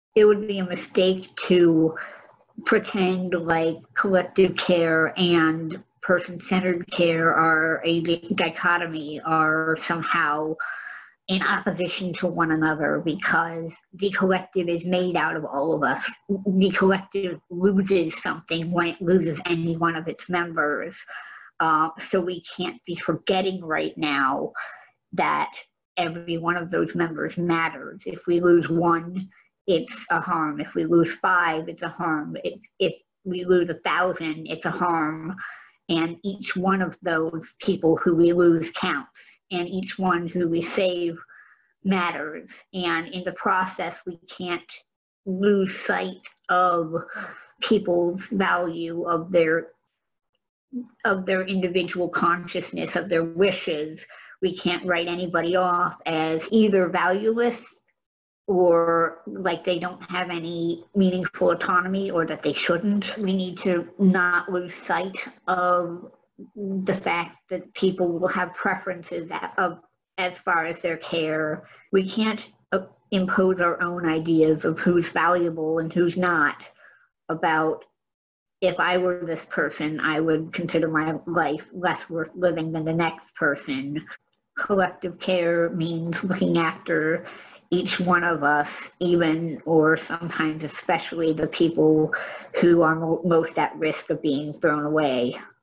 it would be a mistake to pretend like collective care and person-centered care are a dichotomy, are somehow in opposition to one another, because the collective is made out of all of us. The collective loses something when it loses any one of its members. So we can't be forgetting right now that every one of those members matters. If we lose one, it's a harm. If we lose 5, it's a harm. If we lose 1,000, it's a harm. And each one of those people who we lose counts, and each one who we save matters. And in the process, we can't lose sight of people's value, of their individual consciousness, of their wishes. We can't write anybody off as either valueless or like they don't have any meaningful autonomy, or that they shouldn't. We need to not lose sight of the fact that people will have preferences as far as their care. We can't impose our own ideas of who's valuable and who's not. About, if I were this person, I would consider my life less worth living than the next person. Collective care means looking after each one of us, even or sometimes especially the people who are most at risk of being thrown away.